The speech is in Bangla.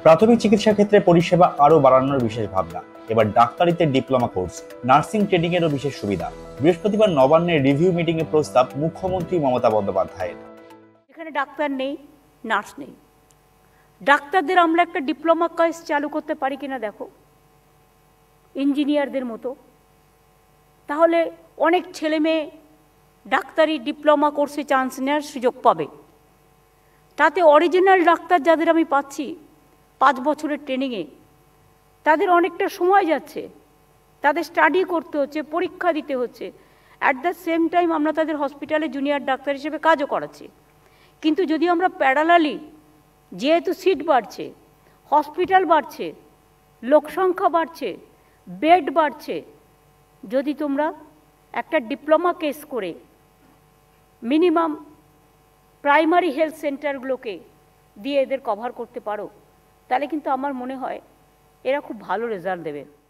প্রাথমিক চিকিৎসা ক্ষেত্রে পরিষেবা আরো বাড়ানোর বিশেষ ভাবনা। এবার ডাক্তারিতে ডিপ্লোমা কোর্স, নার্সিং ট্রেনিং এরও বিশেষ সুবিধা। বৃহস্পতিবার নবান্নের রিভিউ মিটিং এ প্রস্তাব মুখ্যমন্ত্রী মমতা বন্দ্যোপাধ্যায়ের। এখানে ডাক্তার নেই, নার্স নেই, ডাক্তারদের আমরা একটা ডিপ্লোমা কোর্স চালু করতে পারি কিনা দেখো, ইঞ্জিনিয়ারদের মতো। তাহলে অনেক ছেলে মেয়ে ডাক্তারি ডিপ্লোমা কোর্সে চান্স নেওয়ার সুযোগ পাবে। তাতে অরিজিনাল ডাক্তার যাদের আমি পাচ্ছি 5 বছরের ট্রেনিংয়ে, তাদের অনেকটা সময় যাচ্ছে, তাদের স্টাডি করতে হচ্ছে, পরীক্ষা দিতে হচ্ছে। অ্যাট দ্য সেম টাইম আমরা তাদের হসপিটালে জুনিয়র ডাক্তার হিসেবে কাজও করাচ্ছি। কিন্তু যদি আমরা প্যারালালি, যেহেতু সিট বাড়ছে, হসপিটাল বাড়ছে, লোকসংখ্যা বাড়ছে, বেড বাড়ছে, যদি তোমরা একটা ডিপ্লোমা কেস করে মিনিমাম প্রাইমারি হেলথ সেন্টারগুলোকে দিয়ে এদের কভার করতে পারো, তাহলে কিন্তু আমার মনে হয় এরা খুব ভালো রেজাল্ট দেবে।